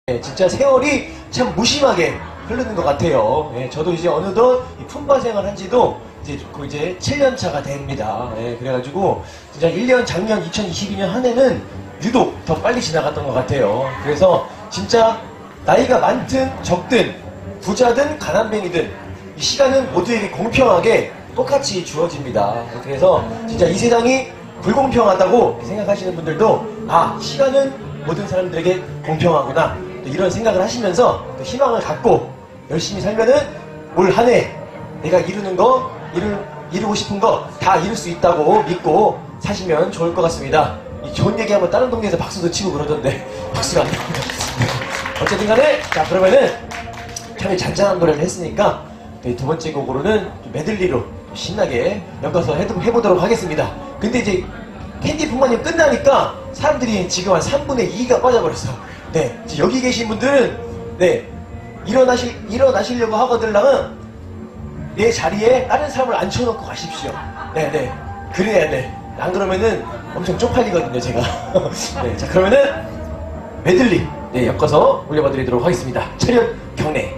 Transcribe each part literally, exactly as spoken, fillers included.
네, 진짜 세월이 참 무심하게 흐르는 것 같아요. 네, 저도 이제 어느덧 이 품바 생활 한 지도 이제, 그 이제 칠 년 차가 됩니다. 네, 그래가지고 진짜 일 년 작년 이천이십이 년 한 해는 유독 더 빨리 지나갔던 것 같아요. 그래서 진짜 나이가 많든 적든 부자든 가난뱅이든 이 시간은 모두에게 공평하게 똑같이 주어집니다. 그래서 진짜 이 세상이 불공평하다고 생각하시는 분들도 아, 시간은 모든 사람들에게 공평하구나 이런 생각을 하시면서 또 희망을 갖고 열심히 살면은 올 한 해 내가 이루는 거 이루, 이루고 싶은 거 다 이룰 수 있다고 믿고 사시면 좋을 것 같습니다. 이 좋은 얘기하면 다른 동네에서 박수도 치고 그러던데 박수가 안 나옵니다. 어쨌든 간에 자 그러면은 참 잔잔한 노래를 했으니까 두 번째 곡으로는 메들리로 신나게 엮어서 해보도록 하겠습니다. 근데 이제 캔디 풍마님 끝나니까 사람들이 지금 한 삼분의 이가 빠져버렸어. 네, 여기 계신 분들은 네 일어나실 일어나시려고 하거들랑은 내 자리에 다른 사람을 앉혀놓고 가십시오. 네, 네, 그래야 돼. 안 그러면은 엄청 쪽팔리거든요, 제가. 네, 자 그러면은 메들리 네 엮어서 올려봐드리도록 하겠습니다. 차렷 경례.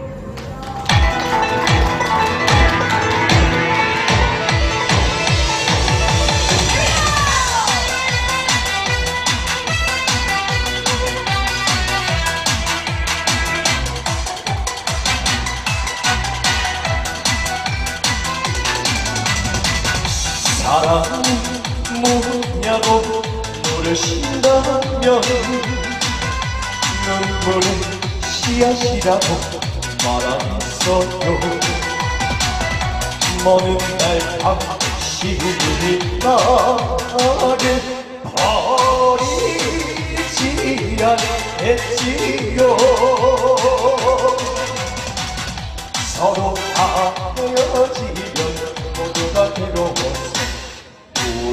사랑은 뭐냐고 물으신다면 눈물의 씨앗이라고 말하겠어요. 먼 날 당신이 나를 버리지 않겠지요. 서로 헤어지면 모두가 괴로워서 울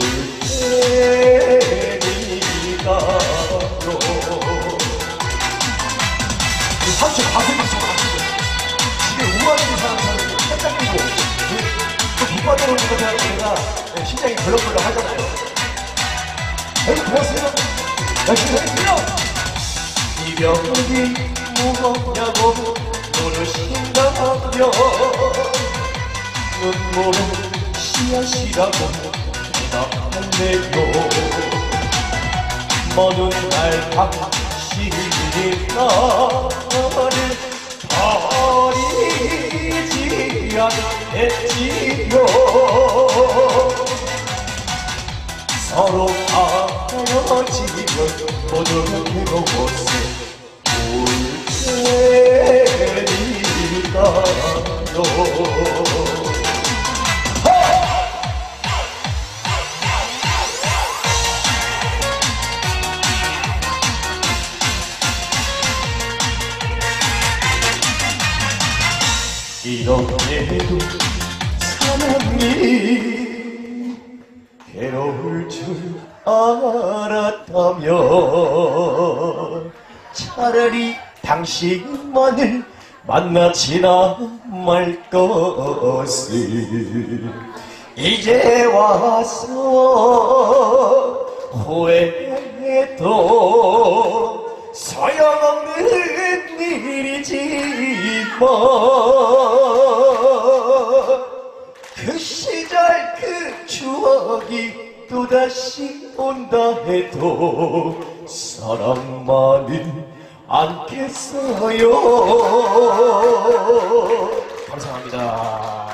테니까요. 삼촌 가슴이 저거 집에 우아하는 사람 사는 살짝 끼고 또 빗바닥으로 오는 거 생각하면 내가 심장이 벌렁벌렁 하잖아요. 여기 고맙습니다. 열심히 하겠습니다. 이병이 무겁냐고 물으신다면 눈물은 씨앗이라고 대답할래요. 먼 날 당신이 나를 버리지 않겠지요. 서로 헤어지면 모두가 괴로워서 울 테니까요. 이렇게도 사랑이 괴로울 줄 알았다면 차라리 당신만을 만나지나 말 것을. 이제 와서 후회해도 소용없는 일이지만 그 시절 그 추억이 또다시 온다 해도 사랑만은 않겠어요. 감사합니다.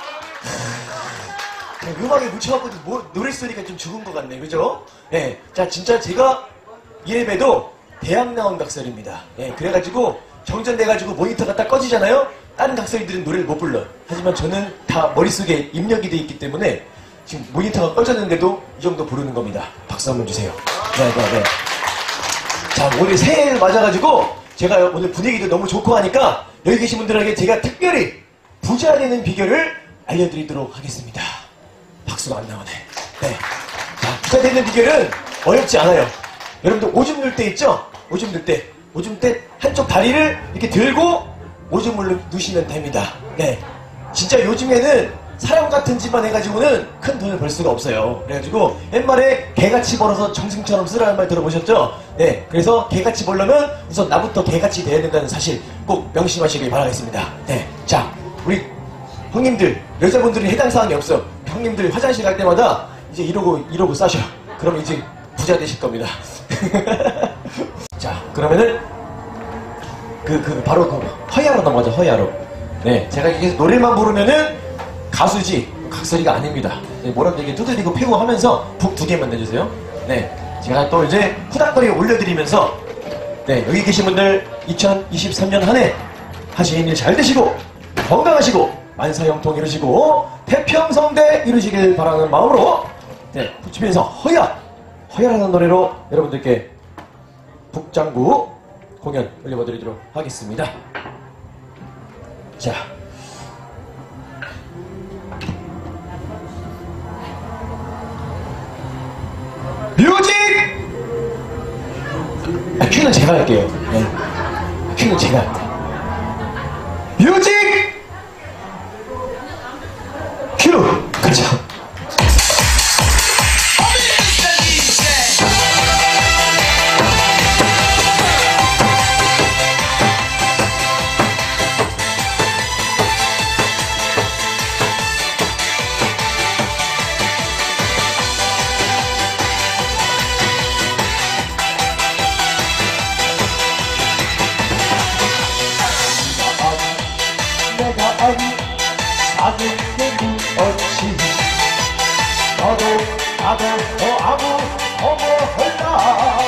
음악에 묻혀갖고 뭐, 노래 쓰니까 좀 죽은 것 같네, 그죠? 네, 자 진짜 제가 이래봬도 대학 나온 각설입니다. 예, 그래가지고 정전돼가지고 모니터가 딱 꺼지잖아요? 다른 각설이들은 노래를 못 불러. 하지만 저는 다 머릿속에 입력이 돼 있기 때문에 지금 모니터가 꺼졌는데도 이 정도 부르는 겁니다. 박수 한번 주세요. 네, 네, 네. 자, 오늘 새해를 맞아가지고 제가 오늘 분위기도 너무 좋고 하니까 여기 계신 분들에게 제가 특별히 부자 되는 비결을 알려드리도록 하겠습니다. 박수가 안 나오네. 네. 자, 부자 되는 비결은 어렵지 않아요. 여러분들 오줌 넣을 때 있죠? 오줌 넣을 때. 오줌 때 한쪽 다리를 이렇게 들고 오줌을 누시면 됩니다. 네. 진짜 요즘에는 사람 같은 짓만 해가지고는 큰 돈을 벌 수가 없어요. 그래가지고 옛말에 개같이 벌어서 정승처럼 쓰라는 말 들어보셨죠? 네, 그래서 개같이 벌려면 우선 나부터 개같이 돼야 된다는 사실 꼭 명심하시길 바라겠습니다. 네, 자, 우리 형님들, 여자분들이 해당 사항이 없어. 형님들 화장실 갈 때마다 이제 이러고 이러고 싸셔. 그럼 이제 부자 되실 겁니다. 자, 그러면은 그, 그, 바로 그, 허야로 넘어가죠, 허야로. 네, 제가 이게 노래만 부르면은 가수지, 각설이가 아닙니다. 네, 뭐라고 얘기 두드리고 패고 하면서 북 두 개만 내주세요. 네, 제가 또 이제 후닥거리 올려드리면서, 네, 여기 계신 분들 이천이십삼 년 한 해 하시는 일 잘 되시고, 건강하시고, 만사형통 이루시고, 태평성대 이루시길 바라는 마음으로, 네, 붙이면서 허야! 허야라는 노래로 여러분들께 북장구 공연 올려드리도록 하겠습니다. 자. 뮤직! 아, 큐는 제가 할게요. 네. 큐는 제가 할게요. 뮤직! 큐! 가자. 아는 게 무엇이 너도 나도 더 아무 어머헐라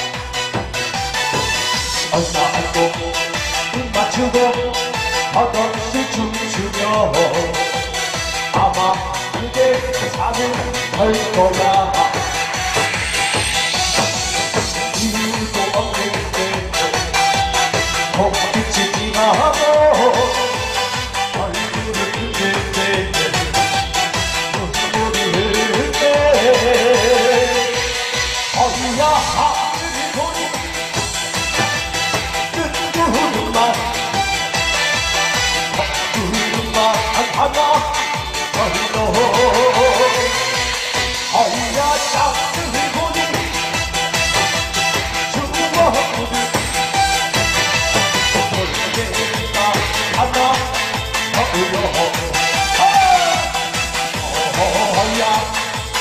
얼싸 안고 눈 맞추고 헛없이 춤추며 아마 그게 사는 걸 거야 이유도 없는데 헛기치지 마고 어디야 하늘이 보니 뜬구름만 구름만 하나 어디로 어디야 땅을 보니 주먹구름 소리가 하나 어디로 어야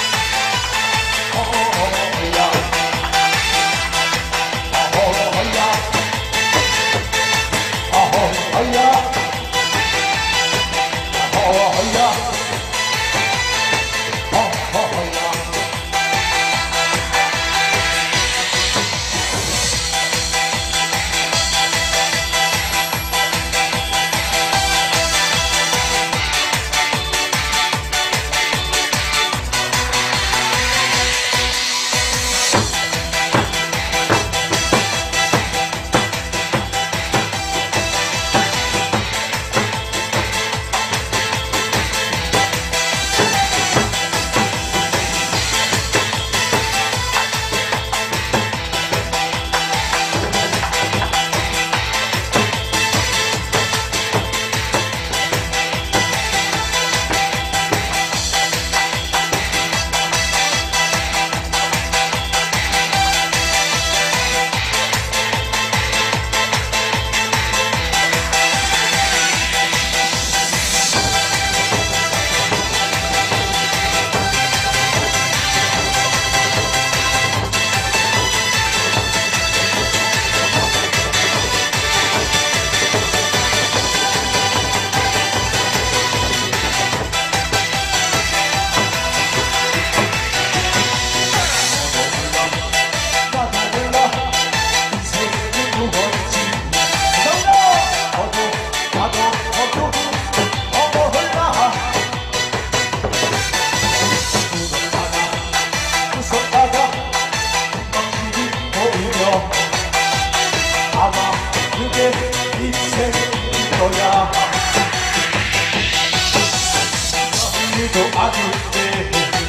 도 아는데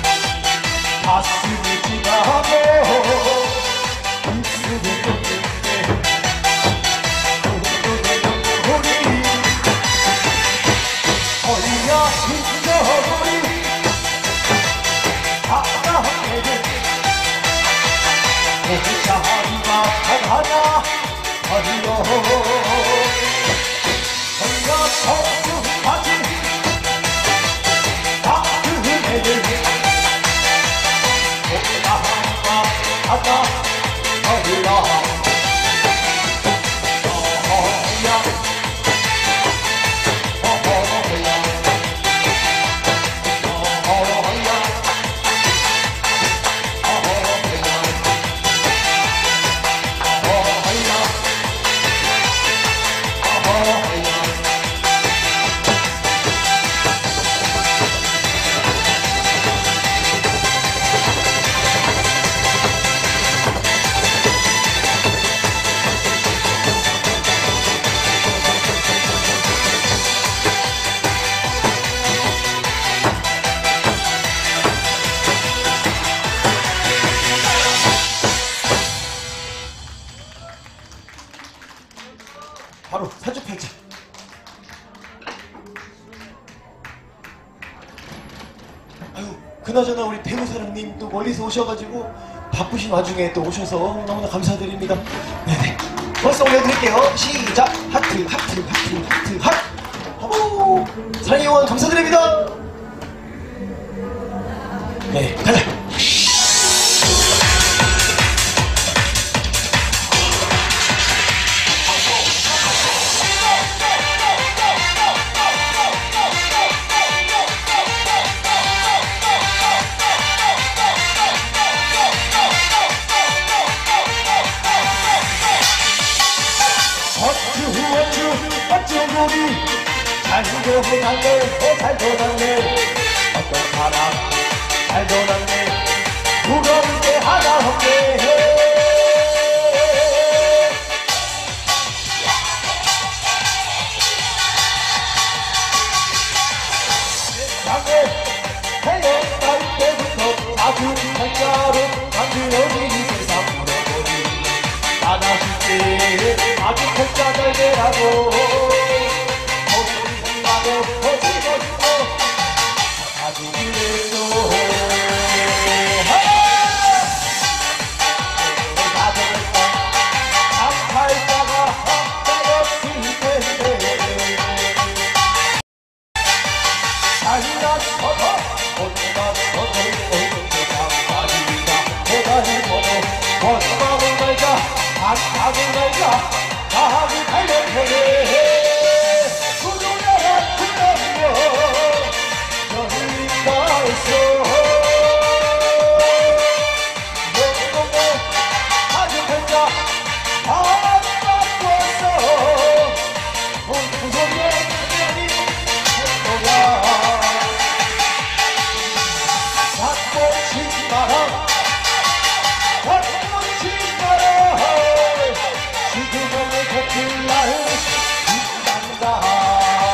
가슴이 지나고 입술이 돋는데 눈물이 어이야 힘들어 하여 혼자 성수하지 나그네를 혼자 하나 하리라 바로 사주팔자. 아유, 그나저나 우리 배우사랑님 또 멀리서 오셔가지고 바쁘신 와중에 또 오셔서 너무나 감사드립니다. 네네. 벌써 올려드릴게요. 시작! 하트, 하트, 하트, 하트, 하트! 어머! 사랑의 영원 감사드립니다! 네, 가자! 어쭈어쭈 잘도 났네 잘도 났네 어떤 사람 잘도 났네 부러울 게 하나 없네 세상에 태어날 때부터 아주 한자로 만들어진 이 세상 물어보니 나나실 때 아주 혼자 잘 되라고 거짓말로 거짓거리고 아주 그랬어 가정했다 장팔자가 한자였을 텐데 잘났어도 혼났어도 세상살이가 보다니 보도 원망을 말자 안타을 말자 나하고 달려보내 구조야라 그러며 열리가 있어 영동에 아주 혼자 안 바꿨어 구속의 그녀니 행동야 잡고 치지 마라 잡고 치지 마라 지금은 걷길 날 잊는다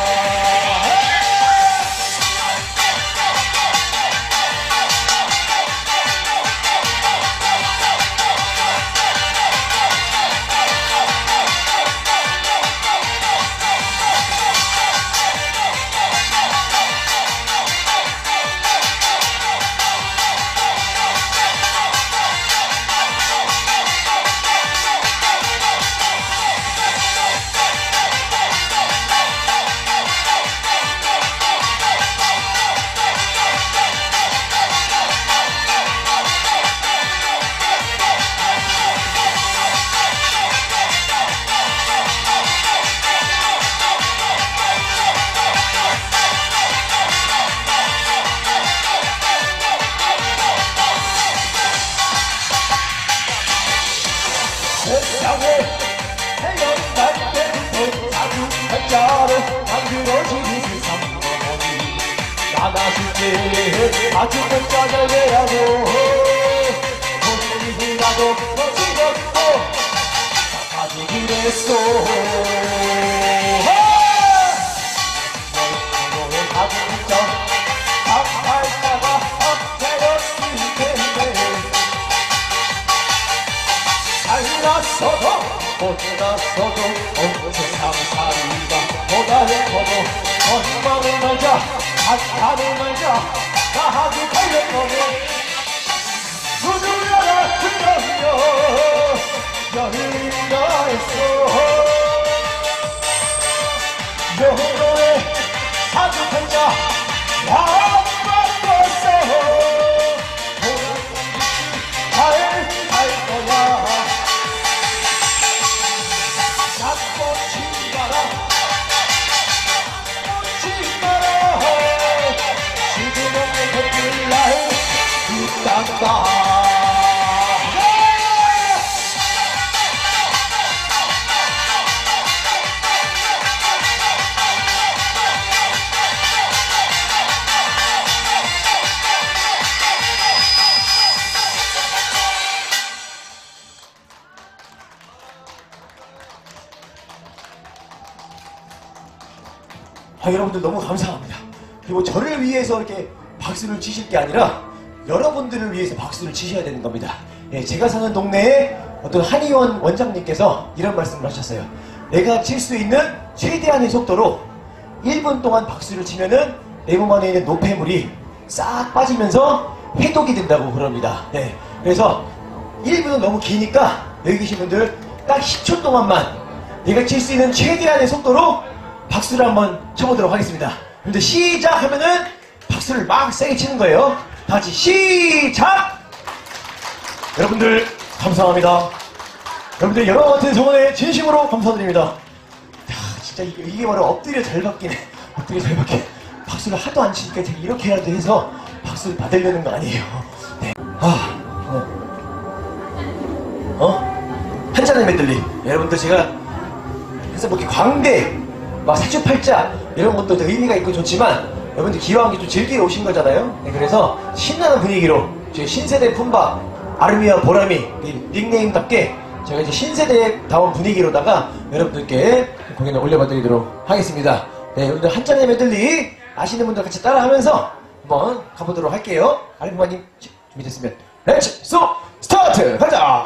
세상에 태어날 때부터 아주 한자로 만들어진 이 세상 물어보니 나나실 때 아주 혼자 잘 돼야고 거짓이라도 거짓었고 아주 그랬어 너의 아주 혼자 앞팔자가 앞자였을 텐데 잘났어도 못났어도 온 세상 살이가 보다 해커도 거짓말을 말자 한탄을 말자 나하고 달려보내 누구야라 그러며 열리가 있어 아, 여러분들 너무 감사합니다. 그리고 저를 위해서 이렇게 박수를 치실 게 아니라 여러분들을 위해서 박수를 치셔야 되는 겁니다. 예, 제가 사는 동네에 어떤 한의원 원장님께서 이런 말씀을 하셨어요. 내가 칠 수 있는 최대한의 속도로 일 분 동안 박수를 치면은 내 몸 안에 있는 노폐물이 싹 빠지면서 해독이 된다고 그럽니다. 네, 그래서 일 분은 너무 기니까 여기 계신 분들 딱 십 초 동안만 내가 칠 수 있는 최대한의 속도로 박수를 한번 쳐보도록 하겠습니다. 근데 시작하면은 박수를 막 세게 치는 거예요. 다 같이 시작! 여러분들 감사합니다. 여러분들 여러 같은 성원에 진심으로 감사드립니다. 야, 진짜 이게, 이게 바로 엎드려 잘 받기네. 엎드려 잘 받기. 박수를 하도 안 치니까 제가 이렇게라도 해서 박수를 받으려는 거 아니에요. 네. 아, 어? 어? 한잔의 메들리. 여러분들 제가 그래서 뭐 이렇게 광대, 막 사주팔자 이런 것도 되게 의미가 있고 좋지만 여러분들 기왕 좀 즐기러 오신 거잖아요. 네, 그래서 신나는 분위기로 저희 신세대 품바 아르미와 보람이 닉네임답게 제가 이제 신세대다운 분위기로다가 여러분들께 공연을 올려봐드리도록 하겠습니다. 네, 여러분들 한잔의 메들리 아시는 분들 같이 따라하면서 한번 가보도록 할게요. 아르미마님 준비됐으면 렛츠 소 스타트! 가자!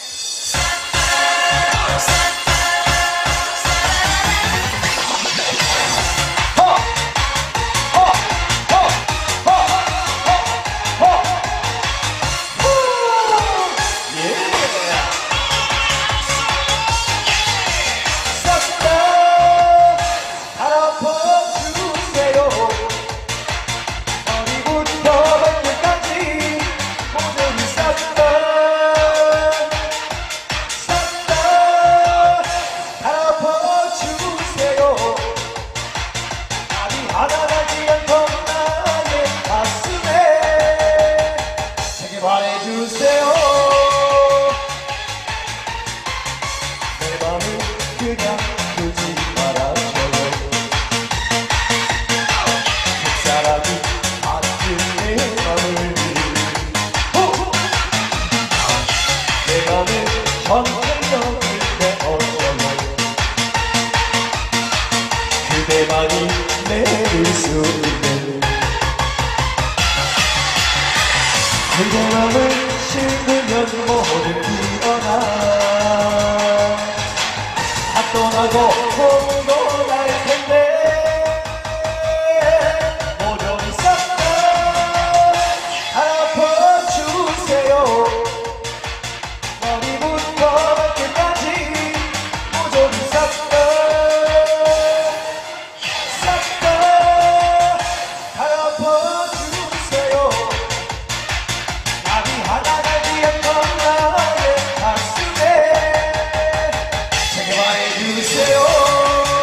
그대만이 내릴 수 있는 그대 맘을 씹으면 모두 피어나 다 떠나고 홀로 갈 텐데 모조리 싹 다 덮어주세요 머리부터 발끝까지 모조리 싹 다 제게 말해주세요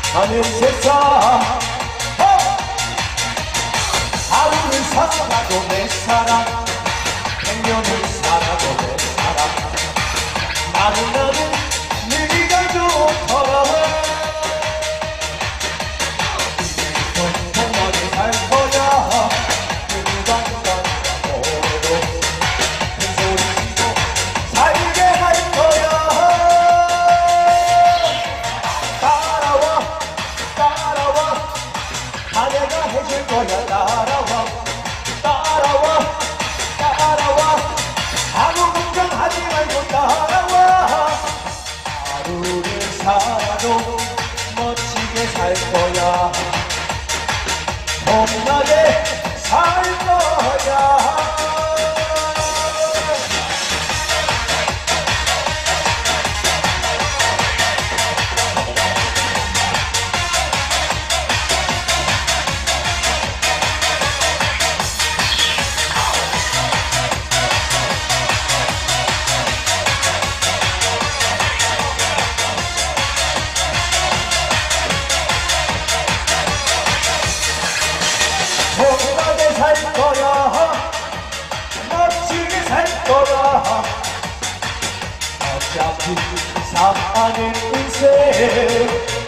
하는 세상 어! 하루를 살아도 내 사랑 백년을 살아도 내 사랑 나는 나는 네가 좋더라 건강하게 살 거야 누군가 너도 큰 소리 치고 살게 할 거야 따라와 따라와 다 내가 해줄 거야 따라와 따라와 따라와 아무 걱정하지 말고 따라와 하루를 살아도 멋지게 살 거야 겁나게 살 거야 건강하게 살 거야 멋지게 살 거야 어차피 사는 인생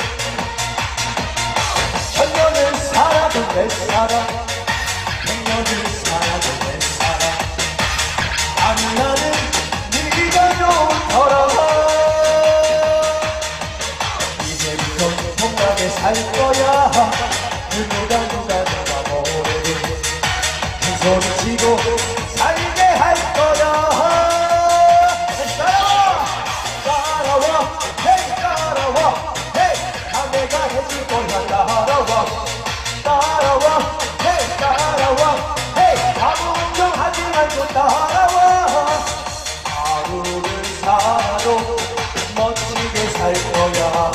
천년을 살아도 내 사랑 백년을 살아도 내 사랑 나는 나는 네가 좋더라 이제부터 건강하게 살 거야 누가 누가 누가 모르게 큰 소리 치고 살게 할 거야 따라와 따라와 헤이 따라와 헤이 다 내가 해줄 거야 따라와 따라와 헤이 따라와 헤이 아무 걱정하지 말고 따라와 하루를 살아도 멋지게 살 거야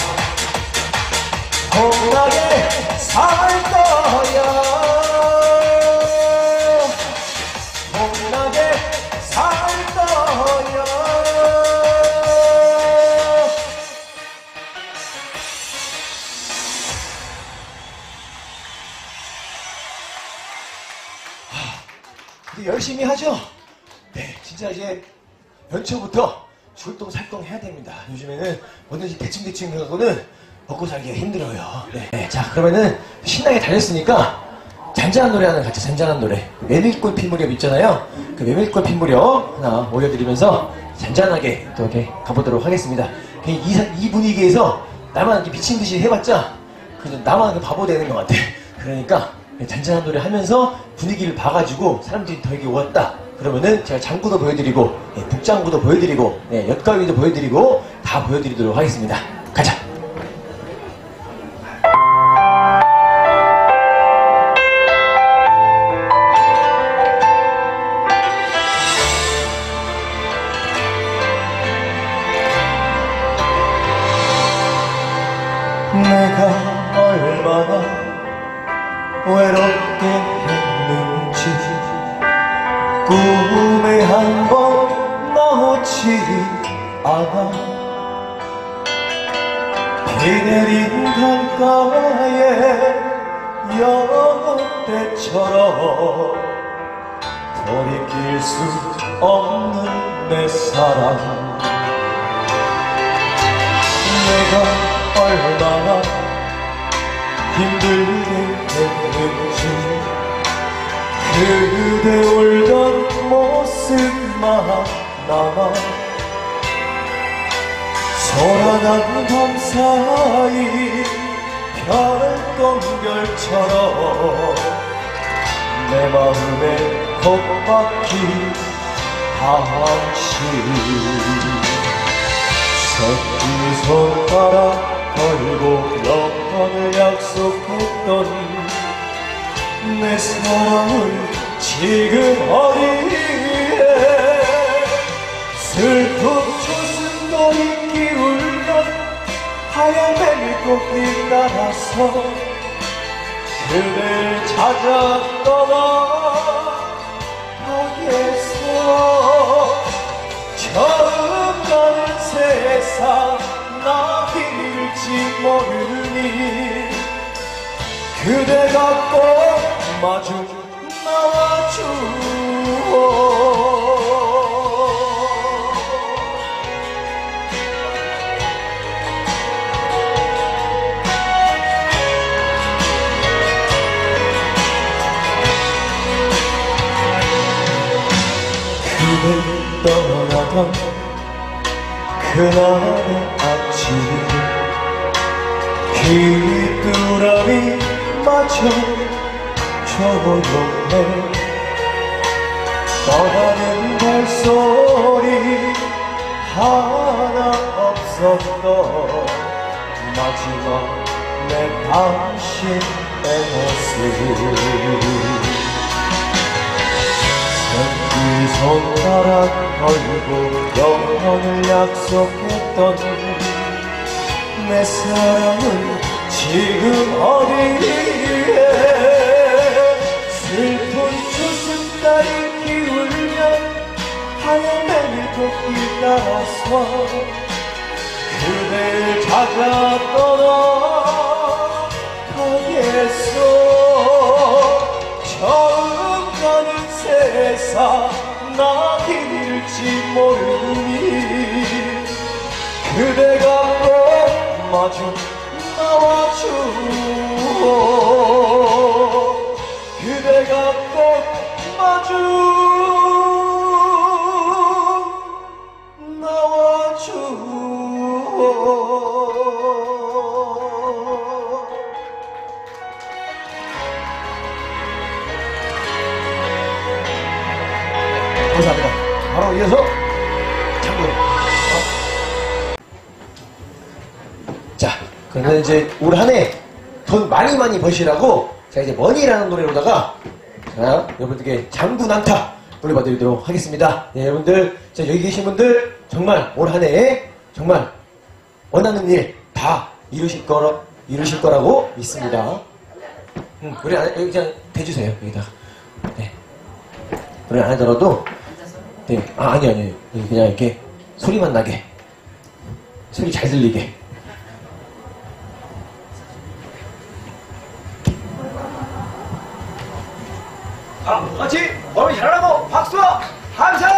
건강하게 살 거야 건강하게 살 거야 근데 열심히 하죠? 네, 진짜 이제 연초부터 출동 살동 해야 됩니다. 요즘에는 뭐든지 대충대충 해갖고는 먹고 살기가 힘들어요. 네. 네, 자, 그러면은 신나게 달렸으니까 잔잔한 노래 하나 같이 잔잔한 노래. 메밀꽃 핀 무렵 있잖아요. 그 메밀꽃 핀 무렵 하나 올려드리면서 잔잔하게 또 이렇게 가보도록 하겠습니다. 이, 이 분위기에서 나만 이렇게 미친 듯이 해봤자 그냥 나만 그 바보 되는 것 같아. 그러니까 잔잔한 노래 하면서 분위기를 봐가지고 사람들이 더 여기 왔다. 그러면은 제가 장구도 보여드리고 예, 북장구도 보여드리고 예, 엿가위도 보여드리고 다 보여드리도록 하겠습니다. 가자. 내가 얼마나 외롭게 했는지 꿈에 한 번 나오지 않아 비 내린 강가에 여태처럼 돌이킬 수 없는 내 사랑 내가 얼마나 힘들게 했는지 그대 울던 모습만 남아 소란한 밤 사이 별똥별처럼 내 마음에 곱박힌 당신 새끼손가락 걸고 영원을 약속했던 내 사랑은 지금 어디에 슬픈 초승도 있기 울면 하얀 메밀꽃길 따라서 그댈 찾아 떠나가겠어 처음 가는 세상 나 길을 일지 모르니 그대가 꼭 마주 나와주오. 그대 떠나던 그날의 아침 귀뚜라미 마저 조용해 떠나는 발소리 하나 없었던 마지막 내 당신의 모습 이 손가락 걸고 영원을 약속했던 내 사랑은 지금 어디에 슬픈 추승달이 기울면 하얀 걷길 따라서 그대를 찾아 떠나가겠어. 처음 가는 세상 나 길일지 모르니 그대가 꼭 마주 나와주오. 그대가 꼭 마주 나와주오. 감사합니다. 바로 이어서 장군. 자, 그러면 이제 올 한 해 돈 많이 많이 버시라고 제가 이제 머니라는 노래로다가 자, 여러분들께 장군 안타 노래 봐드리도록 하겠습니다. 네, 여러분들, 자, 여기 계신 분들 정말 올 한 해에 정말 원하는 일 다 이루실 거라, 이루실 거라고 믿습니다. 음, 노래 안, 여기 그냥 대주세요. 여기다가. 네. 노래 안 하더라도 네, 아, 아니, 아니, 그냥 이렇게 소리만 나게. 소리 잘 들리게. 자, 같이 너무 잘하라고 박수와 함성!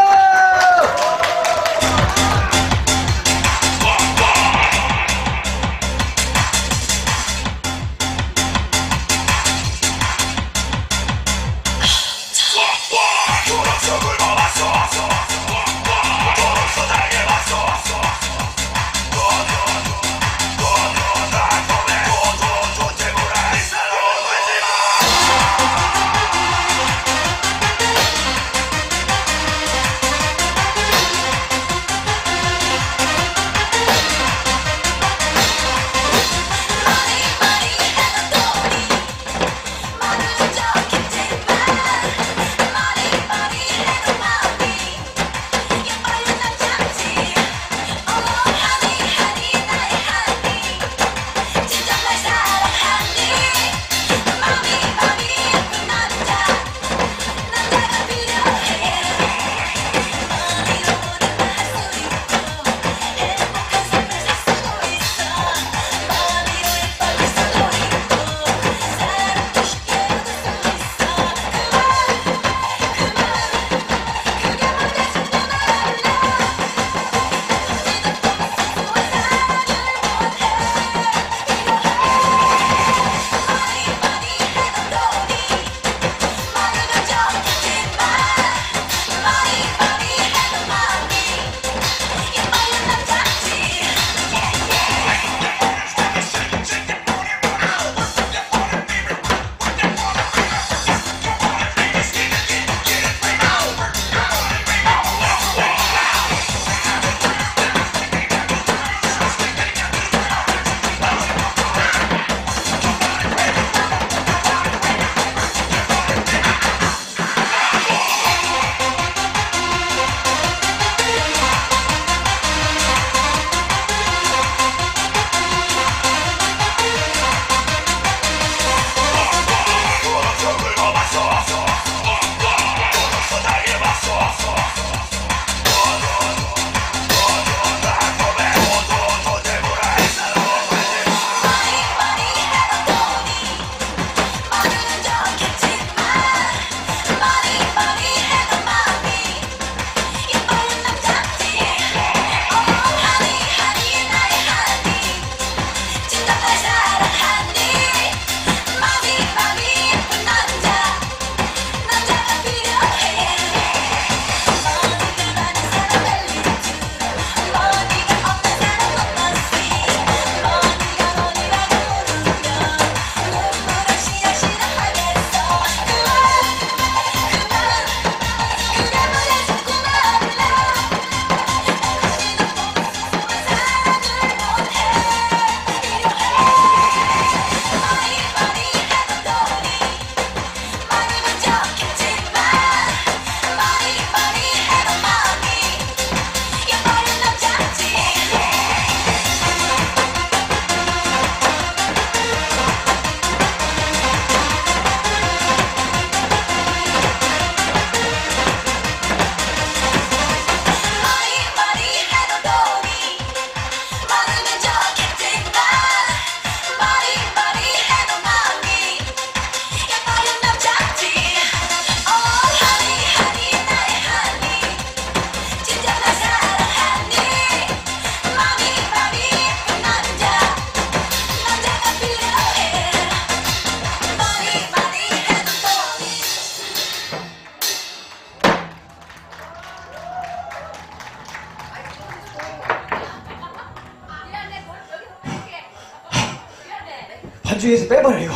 반주에서 빼버려요.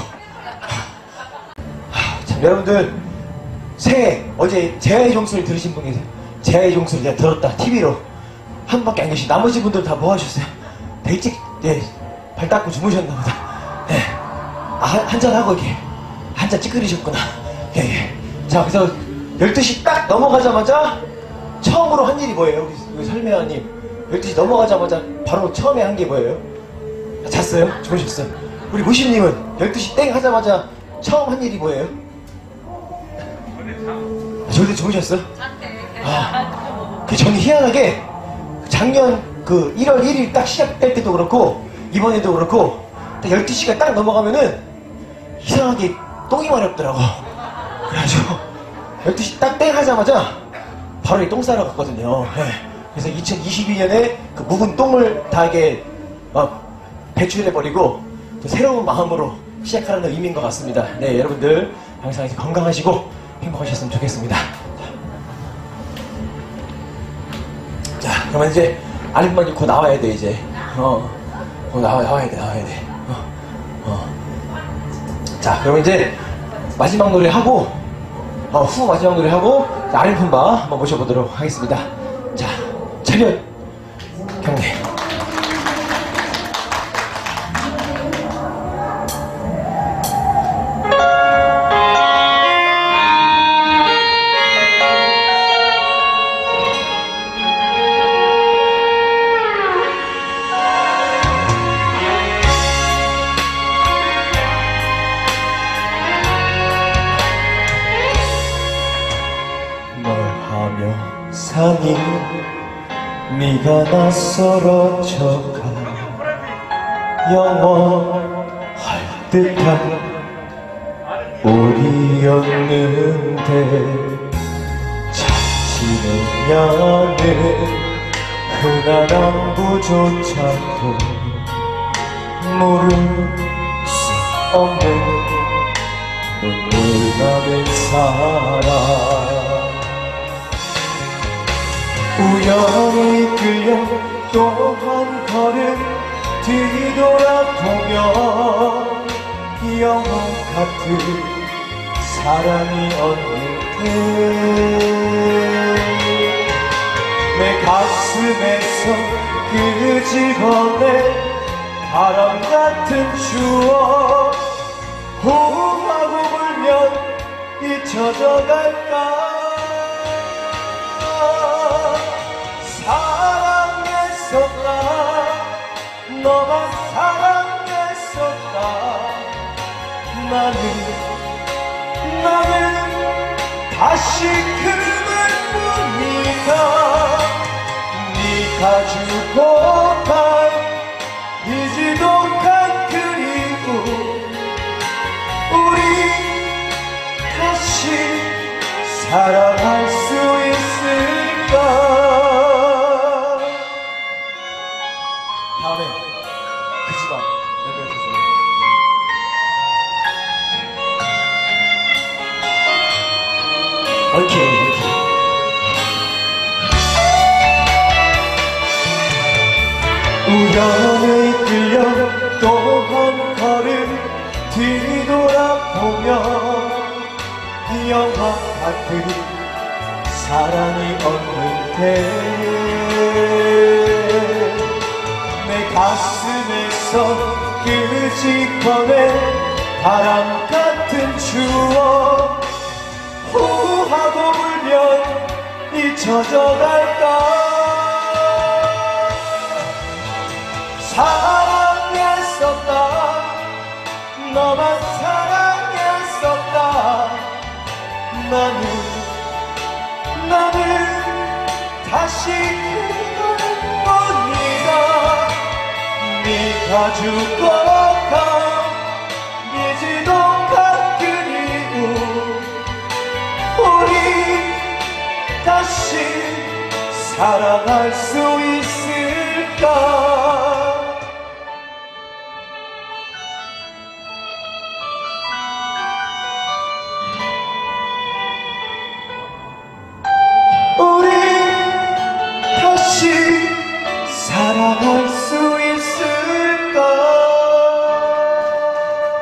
하, 참 여러분들 새해 어제 제아의 종소리 들으신 분 계세요? 제아의 종소리 내가 들었다 티비로 한 분밖에 안 계시. 나머지 분들 다 뭐 하셨어요? 다 일찍 예, 발 닦고 주무셨나 보다. 예. 아, 한잔 하고 이렇게 한잔 찌그리셨구나. 예, 예. 자, 그래서 열두 시 딱 넘어가자마자 처음으로 한 일이 뭐예요? 우리, 우리 설매아님 열두 시 넘어가자마자 바로 처음에 한 게 뭐예요? 아, 잤어요? 주무셨어요? 우리 무심님은 열두 시 땡 하자마자 처음 한 일이 뭐예요? 아, 저도 주무셨어요? 아, 그 저는 희한하게 작년 그 일월 일일 딱 시작될 때도 그렇고 이번에도 그렇고 딱 열두 시가 딱 넘어가면은 이상하게 똥이 마렵더라고. 그래가지고 열두 시 딱 땡 하자마자 바로 이 똥 싸러 갔거든요. 네. 그래서 이천이십이 년에 그 묵은 똥을 다 이게 막 배출해버리고 또 새로운 마음으로 시작하라는 의미인 것 같습니다. 네, 여러분들 항상 이제 건강하시고 행복하셨으면 좋겠습니다. 자, 그러면 이제 아랫만 곧 나와야 돼 이제. 어, 어 나와 나와야 돼 나와야 돼. 어, 어. 자, 그러면 이제 마지막 노래 하고, 어, 후 마지막 노래 하고 아랫 품바 한번 모셔보도록 하겠습니다. 자, 차렷 경례. 산이 네가 낯설어져가 영원할 듯한 우리였는데 자치는 야는 흔한 안부조차도 모를 수 없는 눈물 나는 사람 우연히 끌려 또 한 걸음 뒤돌아보며 영화 같은 사랑이 없는데 내 가슴에서 끄집어낸 바람 같은 추억 호호하고 불면 잊혀져 갈까 사랑했었다 너만 사랑했었다 나는 나는 다시 그날뿐이다 네가 주고 간 이 지독한 그리움 우리 다시 사랑할 수 있을까 다음에 그 집안 연결해주세요. 옳게 옳게 우연히 끌려 또 한 걸음 뒤돌아보며 영화 같은 사랑이 없는데 내 가슴에서 끄집어낸 바람 같은 추억 후하고 불면 잊혀져 갈까 사랑했었다 너만 사랑했었다 나는 나는 다시 그날뿐이다 네가 주고 간이 지독한 그리움 우리 다시 사랑할 수 있을까 우리 다시 사랑할 수 있을까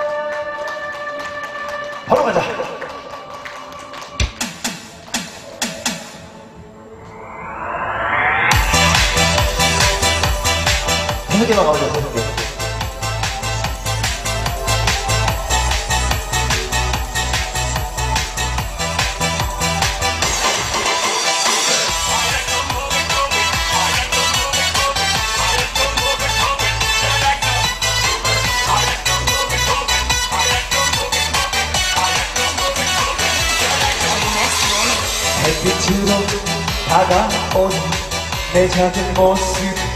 다가온 내 작은 모습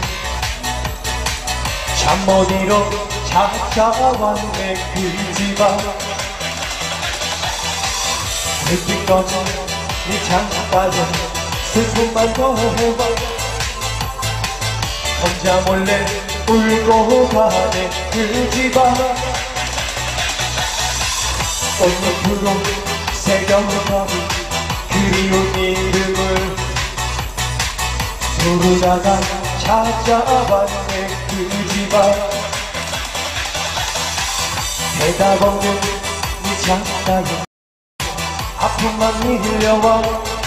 잠 못 이뤄 찾아왔네 그 집안 불빛 꺼진 네 창가에 슬픔만 더해와 혼자 몰래 울고 가네 그 집안 꽃잎으로 새겨가는 그리운 이름을 부르다가 찾아왔네 그 집안 대답 없는 네 장난에 아픔만 밀려와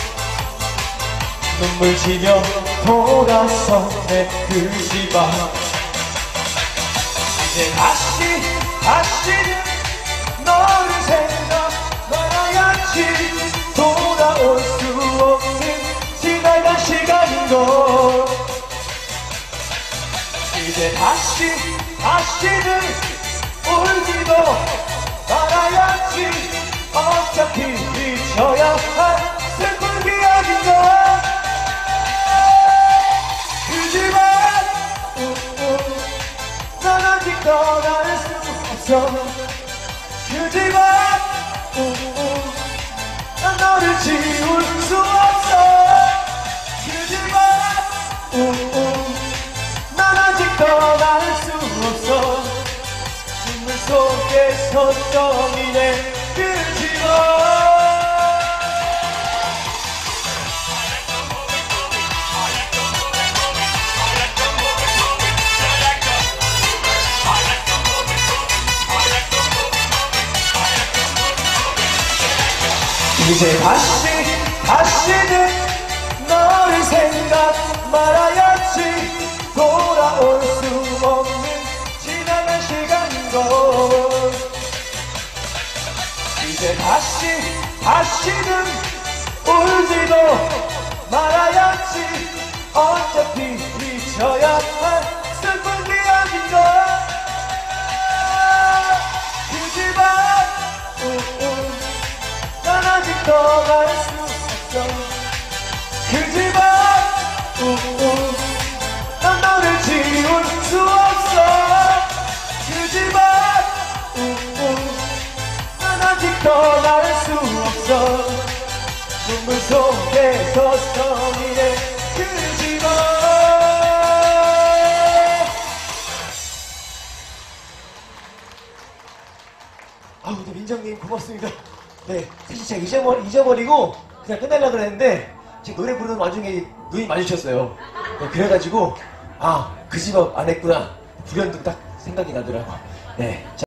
눈물 지며 돌아섰네 그 집안 이제 다시 다시는 너를 생각 말아야지 돌아올 수 없는 지나간 시간인걸 이제 다시 다시는 울지도 말아야지 어차피 잊혀야 할 슬픈 기억인걸 그 집안 난 아직 떠날 수 없어 그 집안 난 너를 지울 수 없어 그 집안 난 아직 떠날 수 없어 눈물 속에서 떠미네 그 집안 이제 다시 다시는 너를 생각 말아야지 돌아올 수 없는 지나간 시간인걸 이제 다시 다시는 울지도 말아야지 어차피 잊혀야 할 슬픈 기억인걸 그 집안 난 아직 떠날 수 없어 그 집안 난 너를 지울 수 없어 그 집안 난 아직 떠날 수 없어 눈물 속에서 써미네 그 집안 아우 네, 민정님 고맙습니다. 네, 사실 제가 잊어버, 잊어버리고 그냥 끝내려고 그랬는데 지금 노래 부르는 와중에 눈이 마주쳤어요. 네, 그래가지고 아, 그 집 안 했구나 불현듯 딱 생각이 나더라고. 네.